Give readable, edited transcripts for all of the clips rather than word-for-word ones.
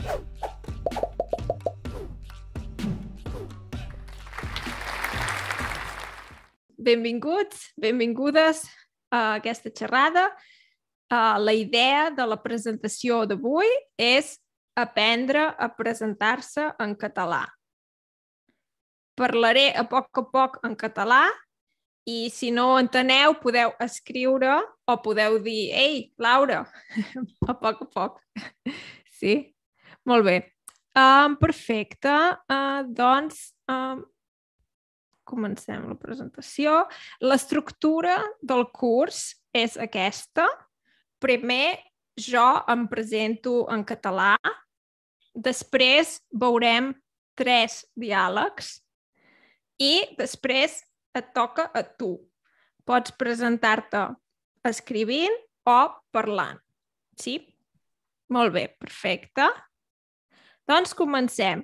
Benvinguts, benvingudes a aquesta xerrada. La idea de la presentació d'avui és aprendre a presentar-se en català. Parlaré a poc en català i si no enteneu podeu escriure o podeu dir «Ei, Laura!» a poc. Sí? Molt bé. Perfecte. Doncs comencem la presentació. L'estructura del curs és aquesta. Primer jo em presento en català, després veurem 3 diàlegs i després et toca a tu. Pots presentar-te escrivint o parlant. Sí? Molt bé, perfecte. Doncs comencem.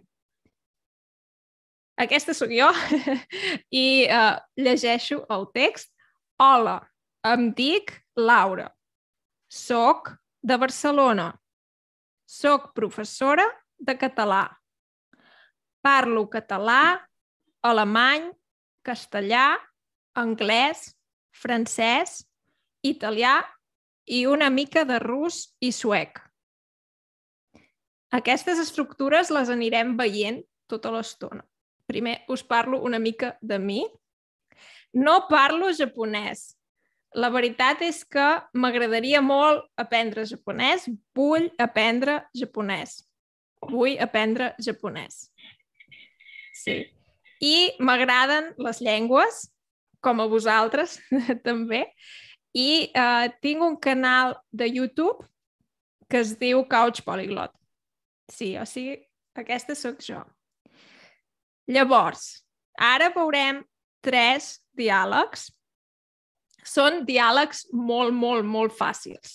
Aquesta sóc jo i llegeixo el text. Hola, em dic Laura. Soc de Barcelona. Soc professora de català. Parlo català, alemany, castellà, anglès, francès, italià i una mica de rus i suec. Aquestes estructures les anirem veient tota l'estona. Primer us parlo una mica de mi. No parlo japonès. La veritat és que m'agradaria molt aprendre japonès. Vull aprendre japonès. Sí. I m'agraden les llengües, com a vosaltres també. I tinc un canal de YouTube que es diu Couch Polyglot. Sí, o sigui, aquesta sóc jo. Llavors, ara veurem 3 diàlegs. Són diàlegs molt fàcils.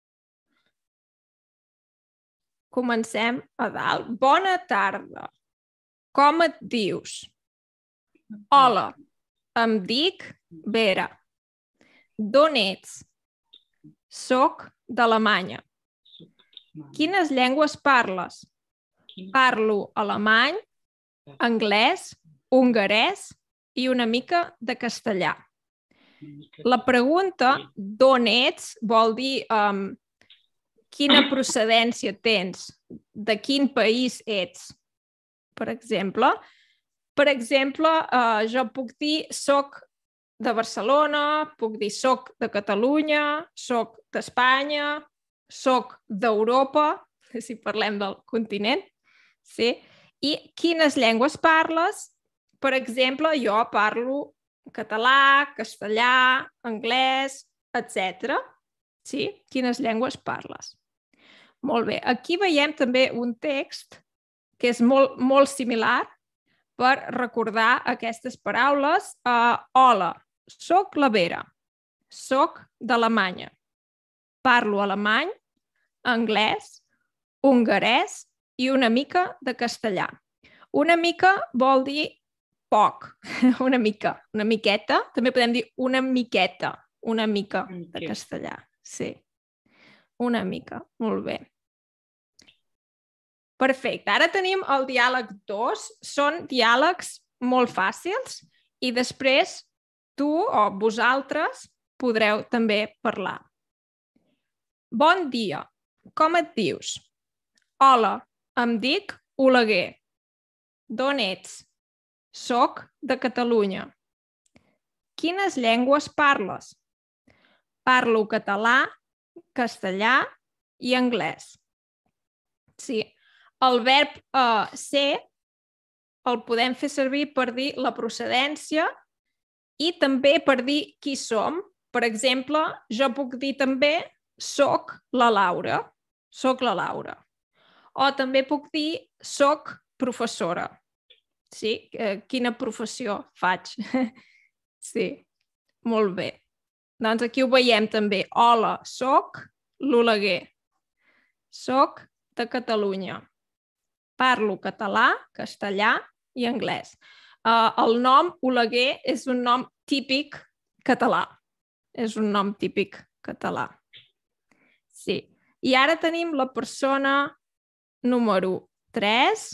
Comencem a dalt. Bona tarda. Com et dius? Hola, em dic Vera. D'on ets? Soc d'Alemanya. Quines llengües parles? Parlo alemany, anglès, hongarès i una mica de castellà. La pregunta d'on ets vol dir quina procedència tens, de quin país ets. Per exemple, jo puc dir soc de Barcelona, puc dir soc de Catalunya, soc d'Espanya, soc d'Europa, si parlem del continent. Sí? I quines llengües parles? Per exemple, jo parlo català, castellà, anglès, etc. Sí? Quines llengües parles? Molt bé. Aquí veiem també un text que és molt similar per recordar aquestes paraules. Hola, soc la Vera. Soc d'Alemanya. Parlo alemany, anglès, hongarès i una mica de castellà. Una mica vol dir poc, una mica, una miqueta. També podem dir una miqueta, una mica de castellà. Sí, una mica, molt bé. Perfecte, ara tenim el diàleg 2. Són diàlegs molt fàcils i després tu o vosaltres podreu també parlar. Bon dia, com et dius? Hola, em dic Oleguer. D'on ets? Soc de Catalunya. Quines llengües parles? Parlo català, castellà i anglès. Sí, el verb ser el podem fer servir per dir la procedència i també per dir qui som. Per exemple, jo puc dir també soc la Laura. Soc la Laura. O també puc dir soc professora. Sí? Quina professió faig? Sí, molt bé. Doncs aquí ho veiem també. Hola, soc l'Oleguer. Soc de Catalunya. Parlo català, castellà i anglès. El nom Oleguer és un nom típic català. És un nom típic català. Sí. I ara tenim la persona Número 3.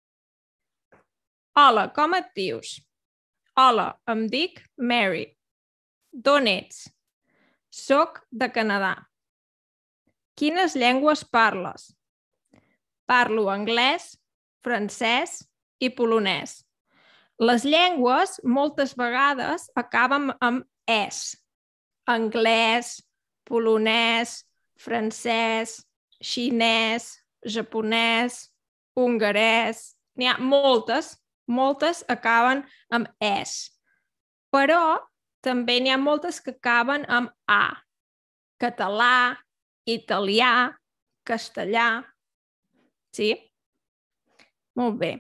Hola, com et dius? Hola, em dic Mary. D'on ets? Soc de Canadà. Quines llengües parles? Parlo anglès, francès i polonès. Les llengües moltes vegades acaben amb es. Anglès, polonès, francès, xinès, japonès, hongarès... N'hi ha moltes acaben amb es. Però també n'hi ha moltes que acaben amb a. Català, italià, castellà... Sí? Molt bé.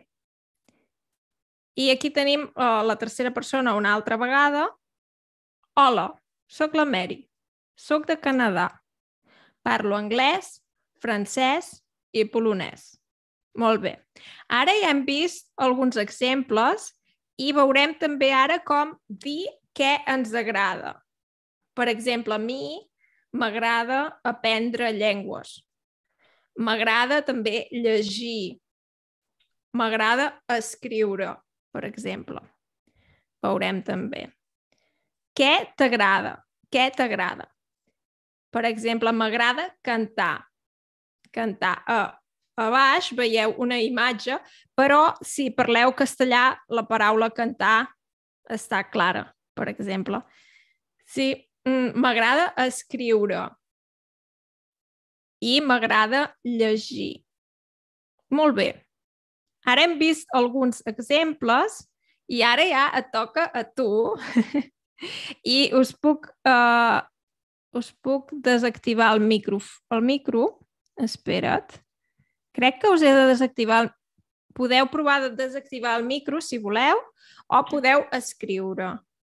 I aquí tenim la tercera persona una altra vegada. Hola, soc la Mary. Soc de Canadà. Parlo anglès, francès i polonès. Molt bé. Ara ja hem vist alguns exemples i veurem també ara com dir què ens agrada. Per exemple, a mi m'agrada aprendre llengües. M'agrada també llegir. M'agrada escriure, per exemple. Veurem també. Què t'agrada? Què t'agrada? Per exemple, m'agrada cantar. Cantar. A baix veieu una imatge, però si parleu castellà, la paraula cantar està clara, per exemple. Sí, m'agrada escriure. I m'agrada llegir. Molt bé. Ara hem vist alguns exemples i ara ja et toca a tu i us puc desactivar el micro. Espera't. Crec que us he de desactivar... Podeu provar de desactivar el micro, si voleu, o podeu escriure.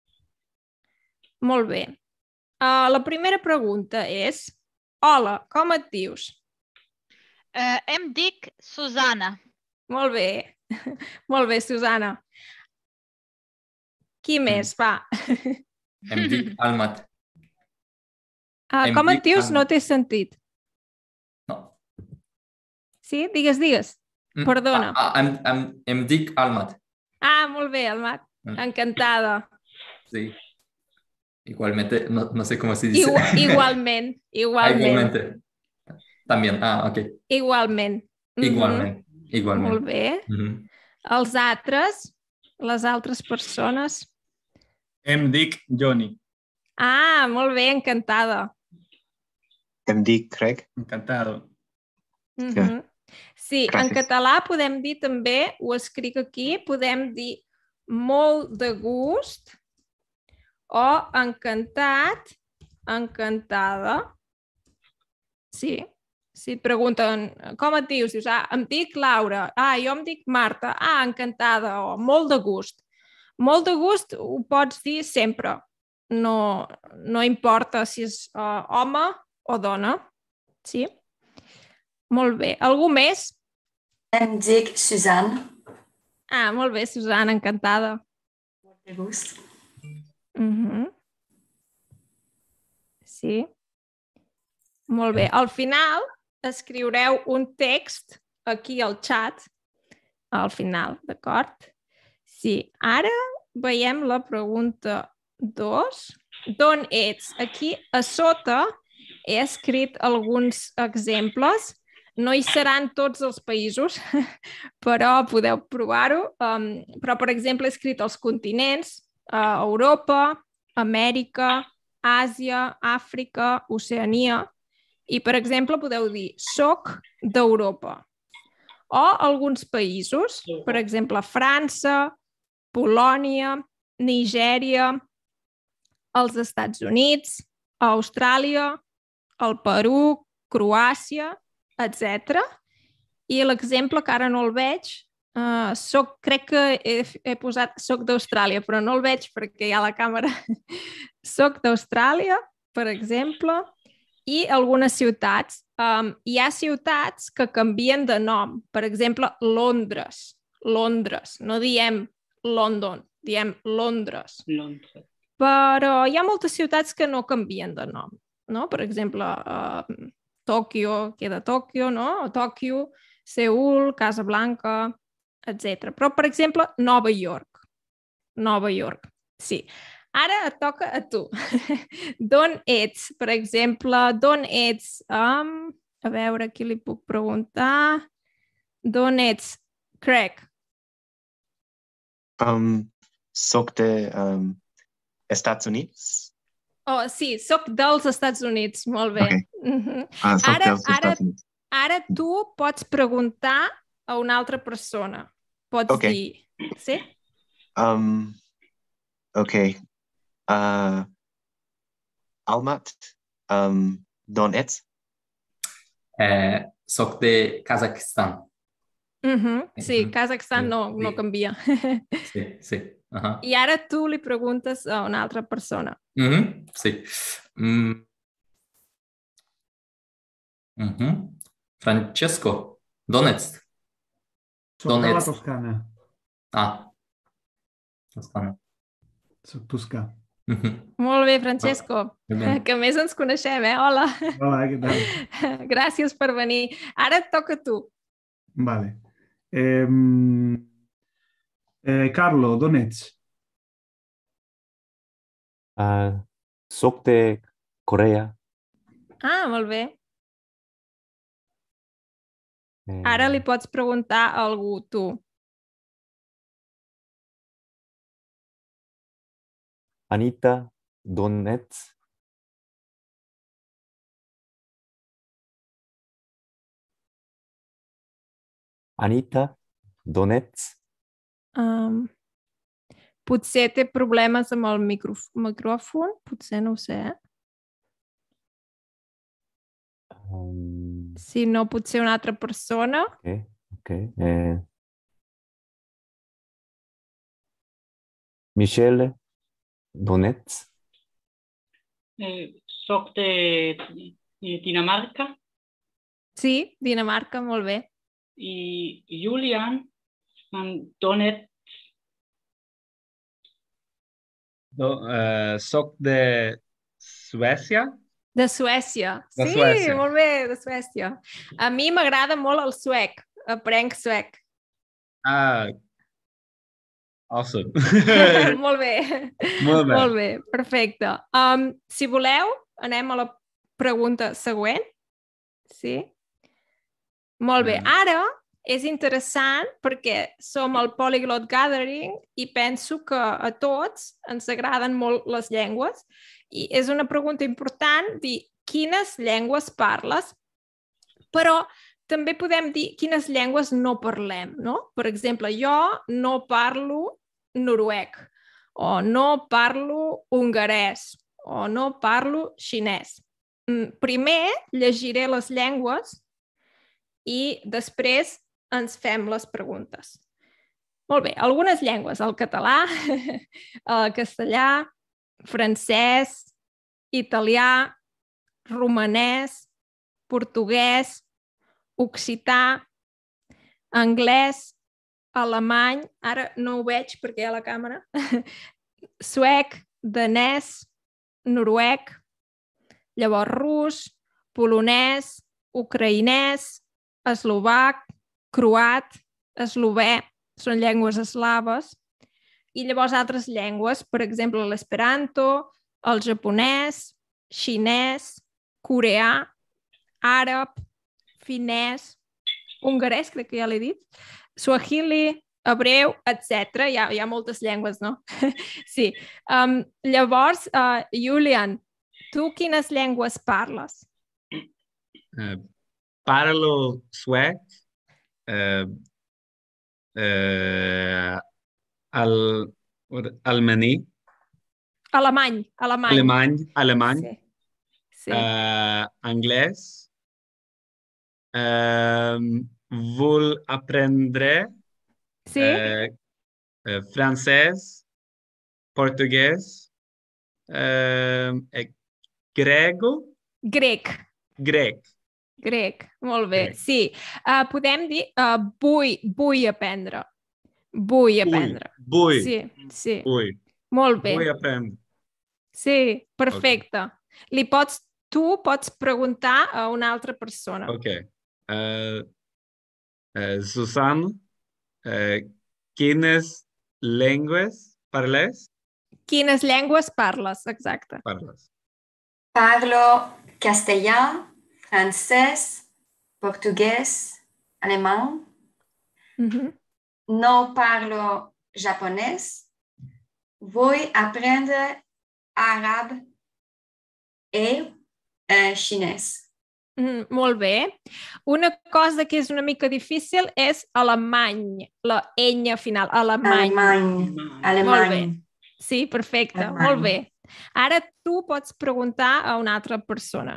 Molt bé. La primera pregunta és... Hola, com et dius? Em dic Susana. Molt bé. Molt bé, Susana. Qui més, va? Em dic Almat. Com et dius? No t'he sentit. No. Sí? Digues. Perdona. Em dic Almat. Molt bé, Almat. Encantada. Sí. Igualmente, no sé cómo se dice. Igualmente. Igualmente. También, ok. Igualment. Igualment. Molt bé. Els altres, les altres persones. Em dic Johnny. Molt bé, encantada. Em dic Craig. Encantado. Sí, en català podem dir també, ho escric aquí, podem dir molt de gust o encantat, encantada. Sí, si et pregunten com et dius, dius, em dic Laura, jo em dic Marta, encantada, o molt de gust. Molt de gust ho pots dir sempre, no importa si és home o dona, sí? Molt bé. Algú més? Em dic Suzanne. Molt bé, Susana, encantada. Molt de gust. Sí. Molt bé. Al final escriureu un text aquí al xat, al final, d'acord? Sí. Ara veiem la pregunta 2. D'on ets? Aquí a sota he escrit alguns exemples. No hi seran tots els països, però podeu provar-ho. Però, per exemple, he escrit els continents, Europa, Amèrica, Àsia, Àfrica, Oceania. I, per exemple, podeu dir soc d'Europa. O alguns països, per exemple, França, Polònia, Nigèria, els Estats Units, Austràlia, el Perú, Croàcia, etc. I l'exemple, que ara no el veig, crec que he posat soc d'Austràlia, però no el veig perquè hi ha la càmera. Soc d'Austràlia, per exemple, i algunes ciutats. Hi ha ciutats que canvien de nom. Per exemple, Londres. Londres. No diem London, diem Londres. Però hi ha moltes ciutats que no canvien de nom. No? Per exemple, Tòquio queda Tòquio, no? O Tòquio Seül, Casablanca, etc. Però, per exemple, Nova York. Nova York, sí. Ara et toca a tu. D'on ets? Per exemple, d'on ets? A veure, qui li puc preguntar? D'on ets? Craig. Soc de Estats Units. Oh, sí, soc dels Estats Units. Molt bé. Okay. Soc dels Estats Units. Ara tu pots preguntar a una altra persona. Pots dir... Sí? Okay. Almat, d'on ets? Soc de Kazakhstan. Sí, Kazakhstan no canvia. Sí. I ara tu li preguntes a una altra persona. Sí. Francesco, d'on ets? Soc de la Toscana. Toscana. Soc toscà. Molt bé, Francesco. Que més ens coneixem, Hola. Hola, què tal? Gràcies per venir. Ara et toca a tu. Vale. Carlo, d'on ets? Soc de Corea. Molt bé. Ara li pots preguntar a algú, tu. Anita, d'on ets? Anita, d'on ets? Potser té problemes amb el micròfon, potser no ho sé. Si no, potser una altra persona. Ok. Michelle, d'on ets? Soc de Dinamarca. Sí, Dinamarca, molt bé. I Julian, d'on ets? Soc de Suècia. De Suècia. De Sí, Suècia. molt bé, de Suècia. A mi m'agrada molt el suec. Aprenc suec. Awesome. Molt bé. Molt bé. Molt bé, perfecte. Si voleu, anem a la pregunta següent. Sí? Molt bé. Ara és interessant perquè som al Polyglot Gathering i penso que a tots ens agraden molt les llengües i és una pregunta important dir quines llengües parles, però també podem dir quines llengües no parlem, no? Per exemple, jo no parlo noruec, o no parlo hongarès, o no parlo xinès. Primer llegiré les llengües i després ens fem les preguntes. Molt bé, algunes llengües, el català, el castellà, francès, italià, romanès, portuguès, occità, anglès, alemany, ara no ho veig perquè hi ha la càmera, suec, danès, noruec, llavors rus, polonès, ucraïnès, eslovac, croat, eslovè, són llengües eslaves, i llavors altres llengües, per exemple l'esperanto, el japonès, xinès, coreà, àrab, finès, hongarès, crec que ja l'he dit, suahili, hebreu, etc. Hi ha moltes llengües, no? Sí. Llavors, Julian, tu quines llengües parles? Parlo suec, alemany. Alemany. Sí. Anglès. Vull aprendre francès, portuguès, Grec, molt bé. Sí, podem dir vull aprendre. Vull aprendre. Sí. Molt bé. Vull aprendre. Sí, perfecte. Tu pots preguntar a una altra persona. Ok. Susan, quines llengües parles? Quines llengües parles, exacte. Parlo castellà, francès, portuguès, alemán. No parlo japonès. Voy a aprender árabe y xinès. Molt bé. Una cosa que és una mica difícil és alemany, la enya final, alemany. Molt bé. Sí, perfecte, molt bé. Ara tu pots preguntar a una altra persona.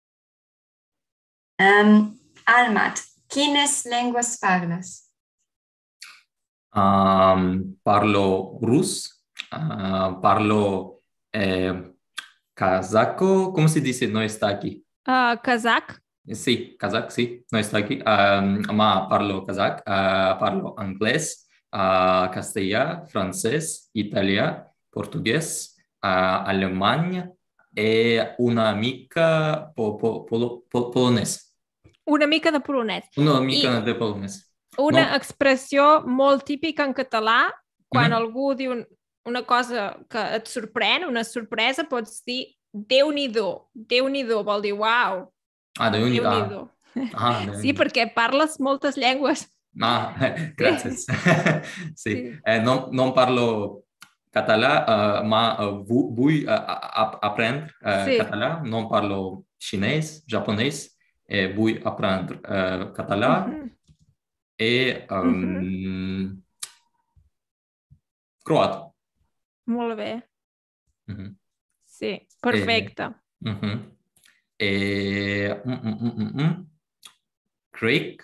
Almat, quines llengües parles? Parlo rus, parlo casaco, ¿cómo se dice? No está aquí. Kazakh? Sí, kazakh, sí, no está aquí. Parlo kazakh, parlo anglès, castellà, francès, italià, portuguès, alemany i una mica polonès. Una mica de polonès. Una mica de polonès. Una expressió molt típica en català, quan algú diu una cosa que et sorprèn, una sorpresa, pots dir Déu-n'hi-do. Déu-n'hi-do vol dir uau. Déu-n'hi-do. Sí, perquè parles moltes llengües. Gràcies. Sí. No parlo català, vull aprendre català. No parlo xinès, japonès, vull aprendre català. Croat. Molt bé. Sí, perfecte. Crec,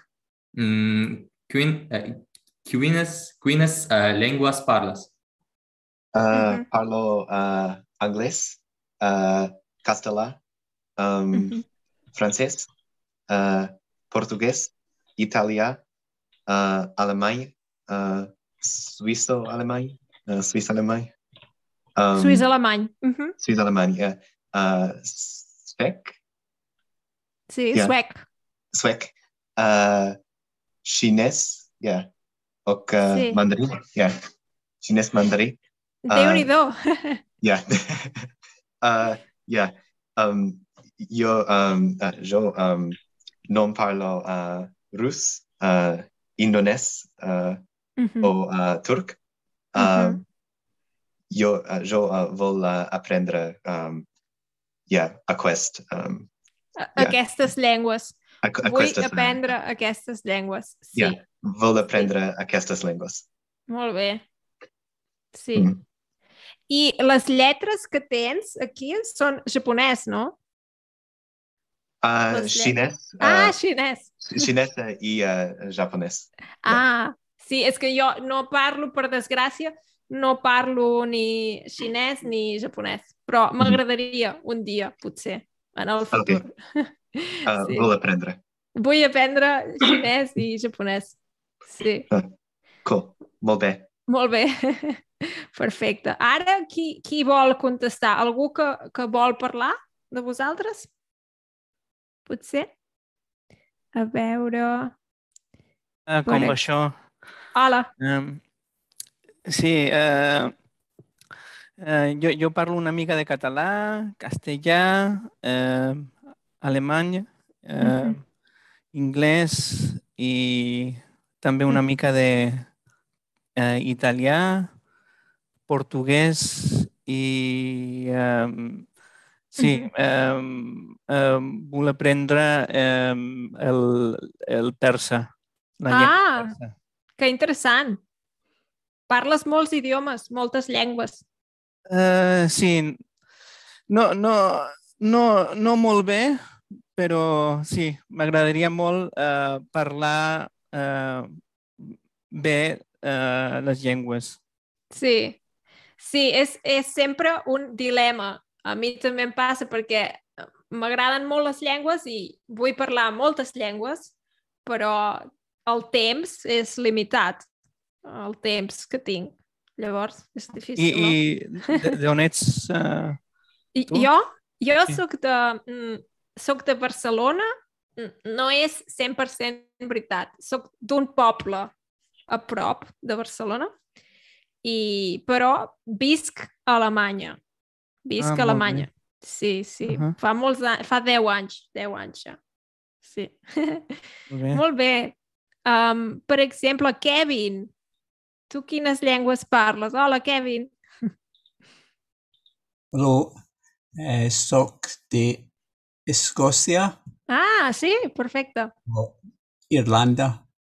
quines llengües parles? Parlo anglès, català, francès, portuguès, italià, alemany, suïsso-alemany. Suïs-alemany, suec. Sí, suec. Suec. Xinès, mandarí, xinès mandarí. Déu-n'hi-do. Jo no parlo rus, indonès o turc. Jo vol aprendre aquestes llengües. Vull aprendre aquestes llengües. Sí. Vol aprendre aquestes llengües. Molt bé. Sí. I les lletres que tens aquí són japonès, no? Xinès. Xinès. Xinès i japonès. Sí, és que jo no parlo, per desgràcia, no parlo ni xinès ni japonès, però m'agradaria un dia, potser, en el futur. Vol aprendre. Vull aprendre xinès i japonès. Sí. Cool, molt bé. Molt bé, perfecte. Ara, qui vol contestar? Algú que vol parlar de vosaltres? Potser? A veure... Com va això? Hola. Sí, jo parlo una mica de català, castellà, alemany, anglès i també una mica de italià, portuguès i sí, vull aprendre el persa. Que interessant. Parles molts idiomes, moltes llengües. Sí, no molt bé, però sí, m'agradaria molt parlar bé les llengües. Sí, és sempre un dilema. A mi també em passa perquè m'agraden molt les llengües i vull parlar moltes llengües, però el temps és limitat, el temps que tinc. Llavors, és difícil, no? I d'on ets tu? Jo soc de Barcelona, no és 100% veritat. Soc d'un poble a prop de Barcelona, però visc a Alemanya. Visc a Alemanya. Sí. Fa 10 anys ja. Sí. Molt bé. Per exemple, Kevin, tu quines llengües parles? Hola, Kevin. Hallo, soc d'Escòcia. Ah, sí, perfecte. Irlanda.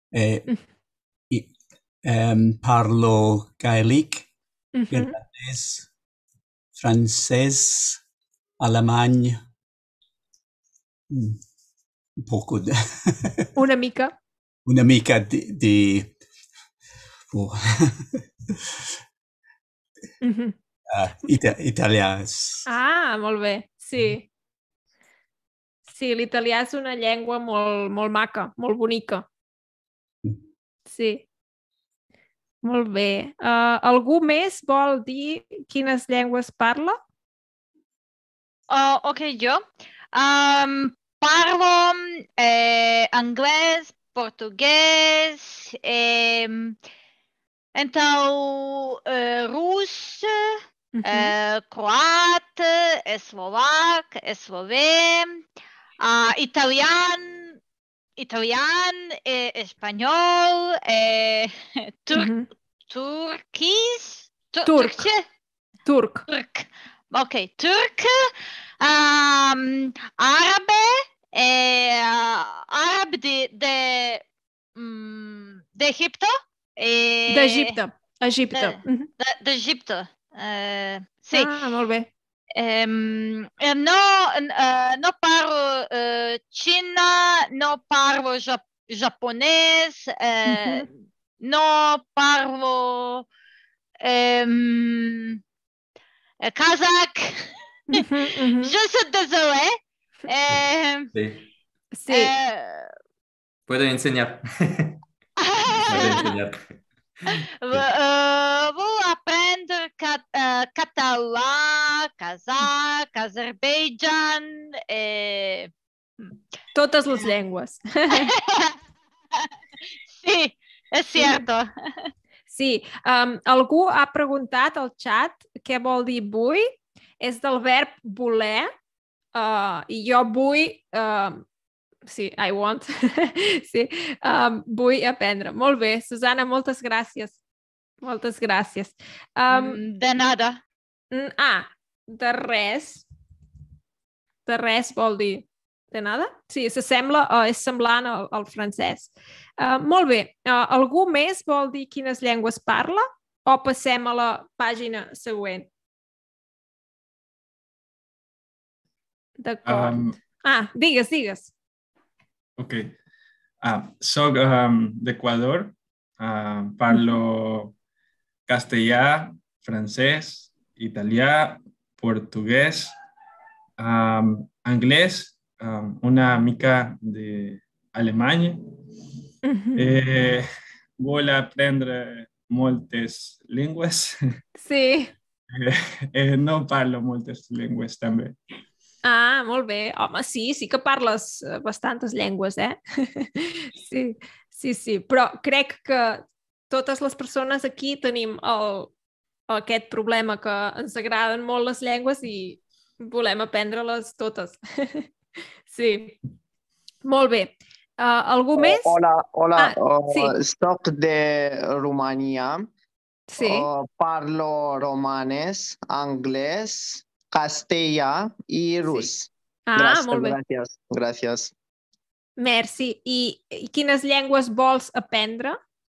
Parlo gaèlic, irlandès, francès, alemany, una mica de italià. Ah, molt bé, sí. Sí, l'italià és una llengua molt maca, molt bonica. Sí. Molt bé. Algú més vol dir quines llengües parla? Ok, jo. Parlo anglès, portuguès, rus, croat, eslovac, eslovè, italià, espanyol, turc. Ok, turc, àrab d'Egipte. D'Egipte. D'Egipte, sí. Ah, molt bé. No parlo xina, no parlo japonès, no parlo kazakh. Je suis désolée. Sí. Puedo enseñar. Vou aprendre català, kazakh, Azerbaidjan. Totes les llengües. Sí, és cierto. Sí, algú ha preguntat al xat què vol dir vull. És del verb voler, i jo vull... Sí, I want. Sí, vull aprendre. Molt bé, Susana, moltes gràcies. Moltes gràcies. De nada. De res. De res vol dir de nada? Sí, s'assembla, és semblant al francès. Molt bé. Algú més vol dir quines llengües parla? O passem a la pàgina següent? D'acord. Digues. Ok. Soc d'Equador. Parlo castellà, francès, italià, portuguès, anglès, una mica d'alemany. Vull aprendre moltes llengües. Sí. No parlo moltes llengües també. Molt bé. Home, sí que parles bastantes llengües, eh? Sí. Però crec que totes les persones aquí tenim aquest problema que ens agraden molt les llengües i volem aprendre-les totes. Sí. Molt bé. Algú més? Hola. Sí. Soc de Romania. Sí. Parlo romanès, anglès, castellà i rus. Molt bé. Gràcies. Merci. I quines llengües vols aprendre?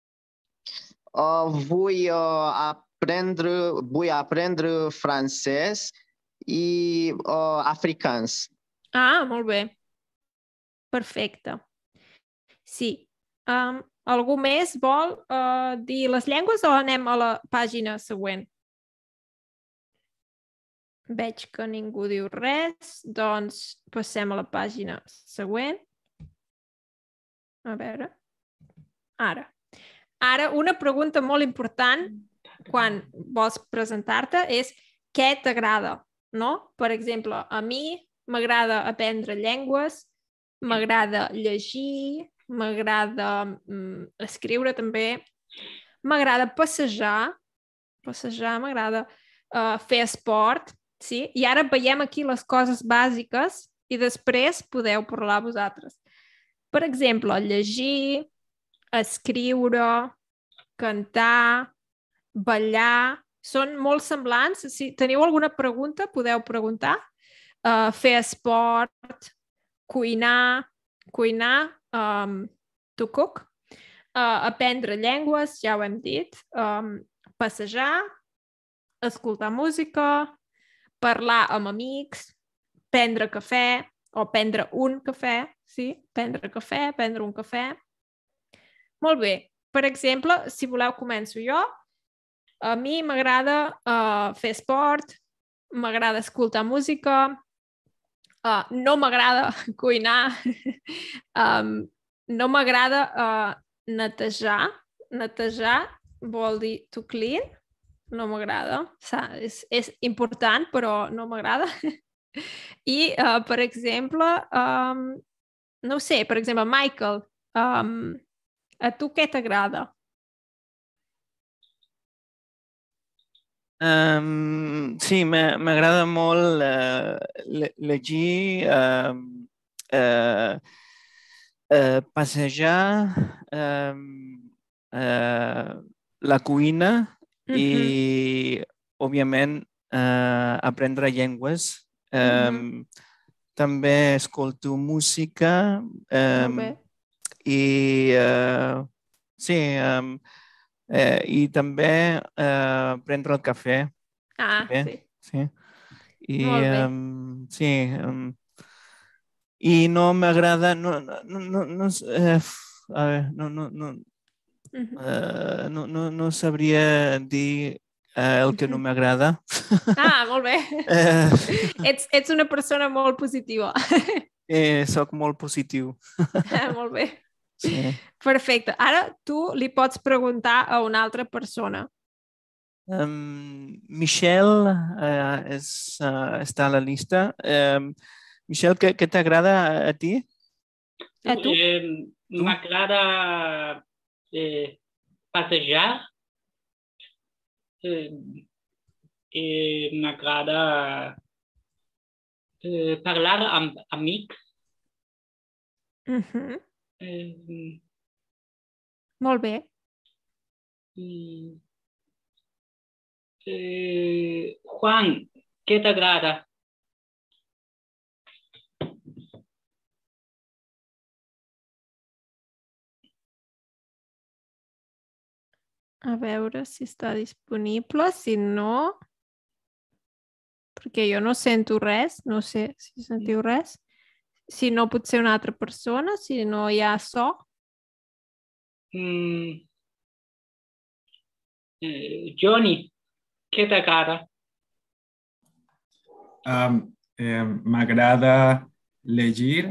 Vull aprendre francès i africans. Molt bé. Perfecte. Sí. Algú més vol dir les llengües o anem a la pàgina següent? Veig que ningú diu res, doncs passem a la pàgina següent. A veure. Ara, una pregunta molt important quan vols presentar-te és què t'agrada, no? Per exemple, a mi m'agrada aprendre llengües m'agrada llegir, m'agrada escriure també, m'agrada passejar, m'agrada fer esport, sí? I ara veiem aquí les coses bàsiques i després podeu parlar vosaltres. Per exemple, llegir, escriure, cantar, ballar, són molt semblants. Si teniu alguna pregunta, podeu preguntar. Fer esport, cuinar, to cook, aprendre llengües, ja ho hem dit, passejar, escoltar música, parlar amb amics, prendre cafè o prendre un cafè, sí? Prendre cafè, prendre un cafè. Molt bé. Per exemple, si voleu començo jo. A mi m'agrada fer esport, m'agrada escoltar música, no m'agrada cuinar, no m'agrada netejar. Netejar vol dir to clean. No m'agrada. És important, però no m'agrada. I, per exemple, no ho sé, per exemple, Michael, a tu què t'agrada? Sí, m'agrada molt llegir, passejar, la cuina i, òbviament, aprendre llengües. També escolto música i sí, i també prendre el cafè. Sí. I sí, i no m'agrada, no sabria dir el que no m'agrada. Molt bé. Ets una persona molt positiva. Soc molt positiu. Molt bé. Sí. Perfecte. Ara tu li pots preguntar a una altra persona. Michelle està a la llista. Michelle, què t'agrada a ti? A tu? M'agrada passejar. M'agrada parlar amb amics. Molt bé. Juan, què t'agrada? A veure si està disponible, si no... Perquè jo no sento res, no sé si sentiu res. Si no, pot ser una altra persona, si no hi ha so. Johnny, què t'agrada? M'agrada llegir,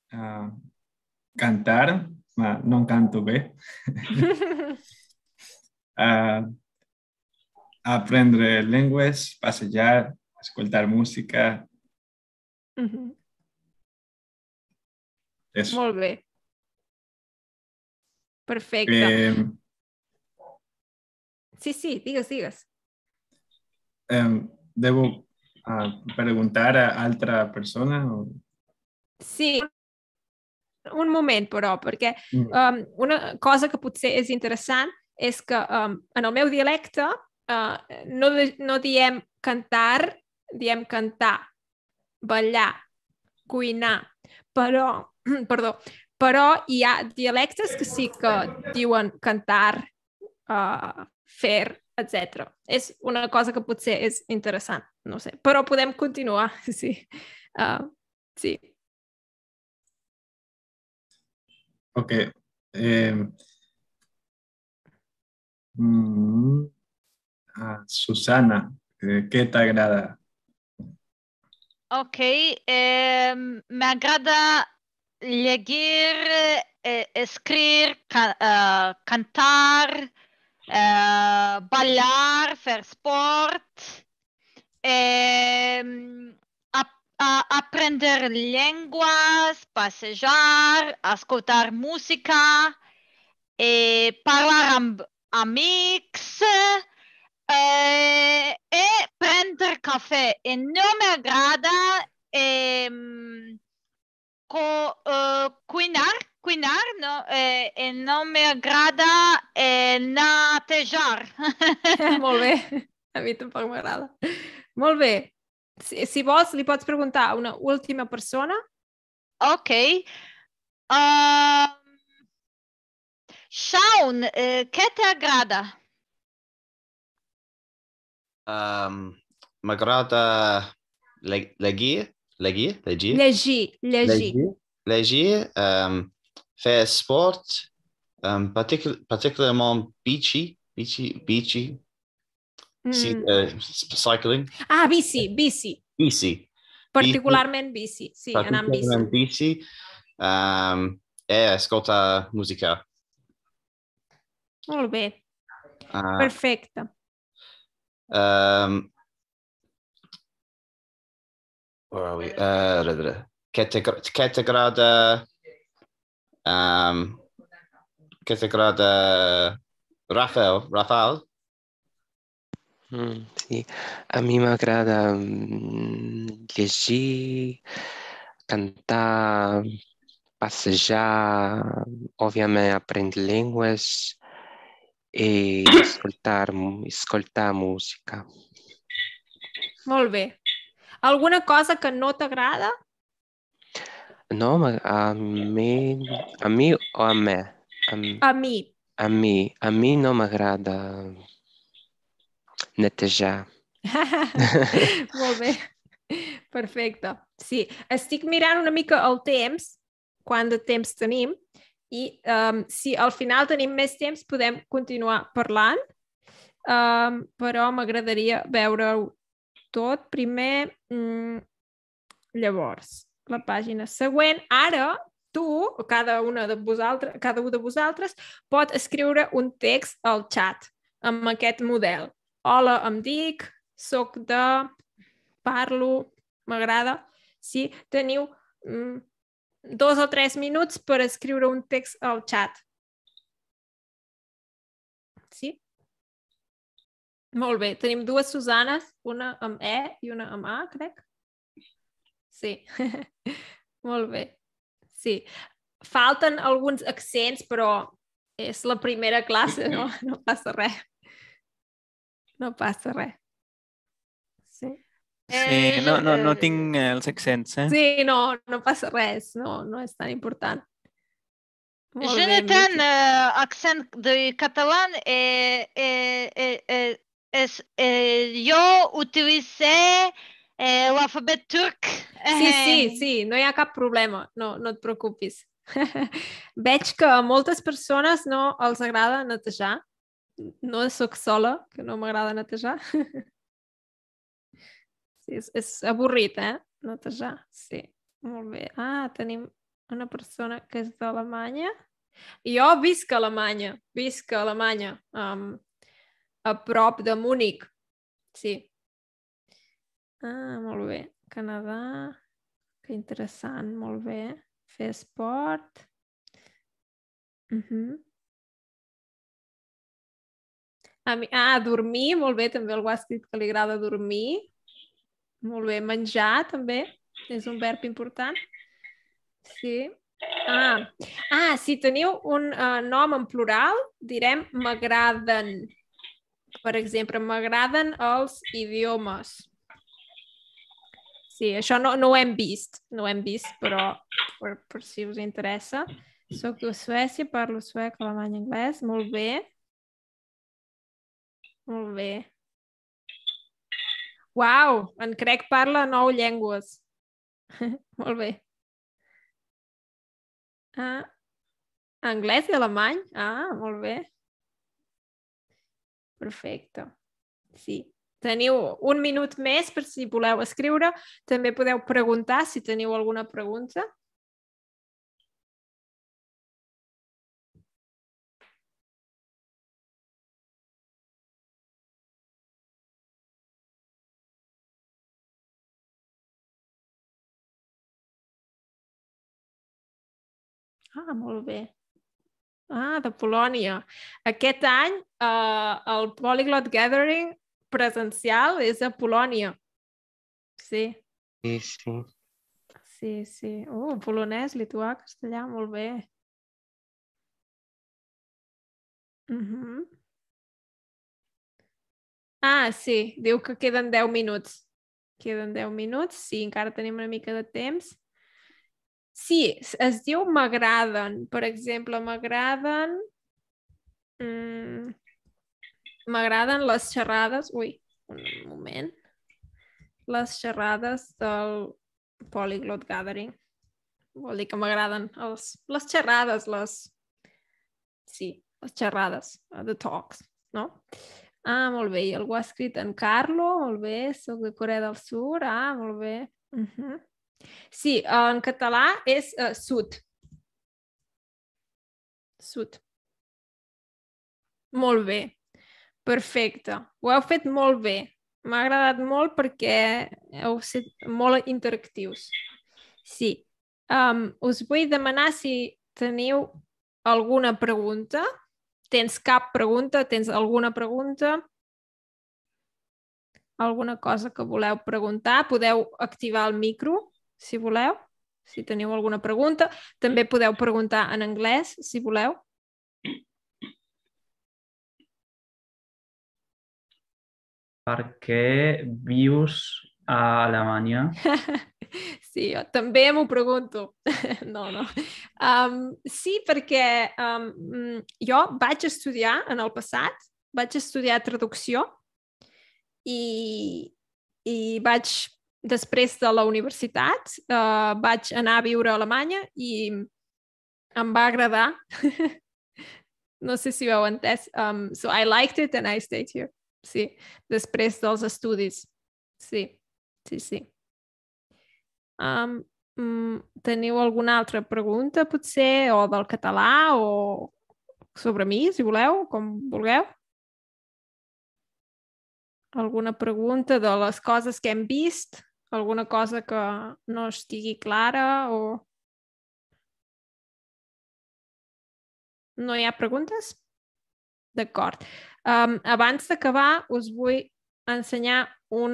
cantar, no canto bé. Aprendre llengües, passejar, escoltar música. Eso. Molt bé. Perfecte. Sí, digues. ¿Debo preguntar a altra persona? Sí. Un moment, però, perquè una cosa que potser és interessant és que en el meu dialecte no diem cantar, diem cantar, ballar, cuinar, però hi ha dialectes que sí que diuen cantar, fer, etc. És una cosa que potser és interessant, no sé, però podem continuar, sí. Sí. Ok. Susana, què t'agrada? Ok, m'agrada llegir, escriure, cantar, ballar, fer esport, aprender llengües, passejar, escoltar música, parlar amb amics, prendre cafè. I no m'agrada cuinar, no, no m'agrada netejar. Molt bé. A mi tampoc m'agrada. Molt bé. Si vols, li pots preguntar a una última persona. Ok. Shaun, què t'agrada? M'agrada llegir, fer esport, particularment bici, cycling. Bici. Particularment bici, sí, anar amb bici. Escoltar música. Molt bé. Perfecte. Què t'agrada, Rafael? Sí, a mi m'agrada llegir, cantar, passejar, òbviament aprendre llengües i escoltar música. Molt bé. Alguna cosa que no t'agrada? No, a mi o a me? A mi. A mi no m'agrada netejar. Molt bé. Perfecte. Sí, estic mirant una mica el temps, quant de temps tenim, i si al final tenim més temps podem continuar parlant, però m'agradaria veure-ho tot primer. Llavors, la pàgina següent. Ara, tu, o cada un de vosaltres, pot escriure un text al xat amb aquest model. Hola, em dic, soc de, parlo, m'agrada. Sí, teniu 2 o 3 minuts per escriure un text al xat. Sí? Molt bé, tenim 2 Susanes, una amb E i una amb A, crec. Sí, molt bé. Sí, falten alguns accents, però és la primera classe, no passa res. No passa res. Sí. Sí, no tinc els accents, Sí, no passa res, no és tan important. Je n'ai un accent de catalan jo utilitzé l'alfabet turc. Sí, no hi ha cap problema, no et preocupis. Veig que a moltes persones no els agrada netejar. No soc sola, que no m'agrada netejar. Sí, és avorrit, netejar, sí. Molt bé. Tenim una persona que és d'Alemanya. Jo visc a Alemanya, a prop de Múnich. Sí. Molt bé. Canadà, que interessant, molt bé. Fer esport. Dormir, molt bé, també algú ha escrit que li agrada dormir. Molt bé, menjar també, és un verb important. Sí. Si teniu un nom en plural, direm m'agraden. Per exemple, m'agraden els idiomes. Sí, això no ho hem vist, però per si us interessa. Soc de Suècia, parlo suec, alemany, anglès. Molt bé. Molt bé. Uau, en Crec parla 9 llengües. Molt bé. Anglès i alemany? Molt bé. Perfecte. Sí. Teniu un minut més per si voleu escriure. També podeu preguntar si teniu alguna pregunta. Ah, molt bé. Ah, de Polònia. Aquest any el Polyglot Gathering presencial és a Polònia. Sí. Sí, sí. Sí, sí. Polonès, lituà, castellà, molt bé. Ah, sí, diu que queden 10 minuts. Queden 10 minuts, sí, encara tenim una mica de temps. Sí, es diu m'agraden. Per exemple, m'agraden les xerrades... Ui, un moment. Les xerrades del Polyglot Gathering. Vol dir que m'agraden les xerrades, Sí, les xerrades, the talks, no? Ah, molt bé, i algú ha escrit en Carlo, molt bé, soc de Corea del Sur, molt bé. Sí, en català és sud. Sud. Molt bé, perfecte, ho heu fet molt bé. M'ha agradat molt perquè heu estat molt interactius. Sí, us vull demanar si teniu alguna pregunta. Tens cap pregunta? Tens alguna pregunta? Alguna cosa que voleu preguntar? Podeu activar el micro, si voleu, si teniu alguna pregunta. També podeu preguntar en anglès, si voleu. Per què vius a Alemanya? Sí, jo també m'ho pregunto. No. Sí, perquè jo vaig estudiar en el passat, vaig estudiar traducció i vaig, després de la universitat, vaig anar a viure a Alemanya i em va agradar. No sé si ho heu entès. So I liked it and I stayed here. Sí, després dels estudis. Sí. Teniu alguna altra pregunta, potser, o del català, o sobre mi, si voleu, com vulgueu? Alguna pregunta de les coses que hem vist? Alguna cosa que no estigui clara o... No hi ha preguntes? D'acord. Abans d'acabar, us vull ensenyar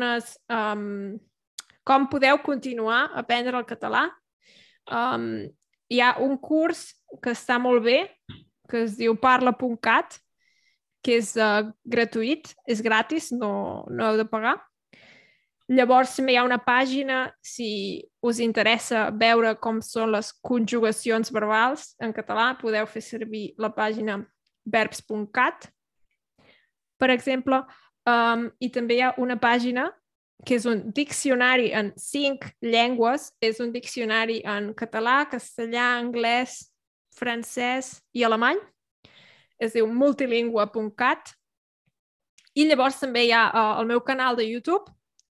com podeu continuar a aprendre el català. Hi ha un curs que està molt bé, que es diu parla.cat, que és gratuït, és gratis, no heu de pagar. Llavors també hi ha una pàgina, si us interessa veure com són les conjugacions verbals en català, podeu fer servir la pàgina verbs.cat, per exemple, i també hi ha una pàgina que és un diccionari en 5 llengües, és un diccionari en català, castellà, anglès, francès i alemany, es diu multilingua.cat, i llavors també hi ha el meu canal de YouTube,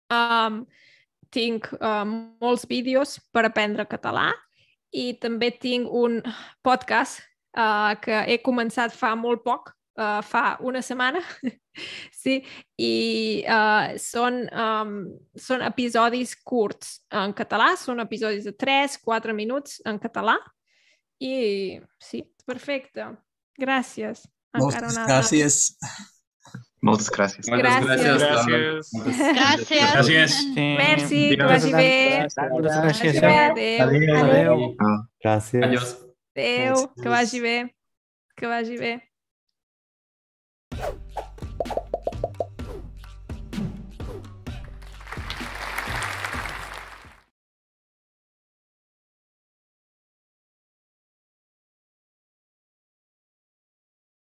tinc molts vídeos per aprendre català i també tinc un podcast que he començat fa molt poc, fa una setmana, sí, i són episodis curts en català, són episodis de 3-4 minuts en català i sí, perfecte. Gràcies. Moltes gràcies. Moltes gràcies. Gràcies. Merci, que vagi bé. Moltes gràcies. Adéu. Gràcies. Adéu, que vagi bé. Que vagi bé.